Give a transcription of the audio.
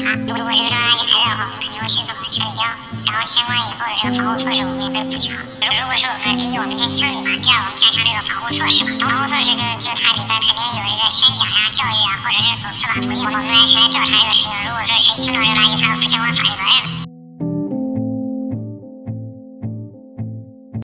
查。如果这个重大案件还在的话，我们肯定会迅速把车给调，然后相关以后的这个防护措施我们也会补强。如果说我们第一我们先清理嘛，第二我们加强这个防护措施嘛。防护措施就它里边肯定有这个宣讲呀、教育啊，或者是走司法途径，我们来谁来调查这个事情。如果说谁倾倒这个垃圾，他有不相关法律责任。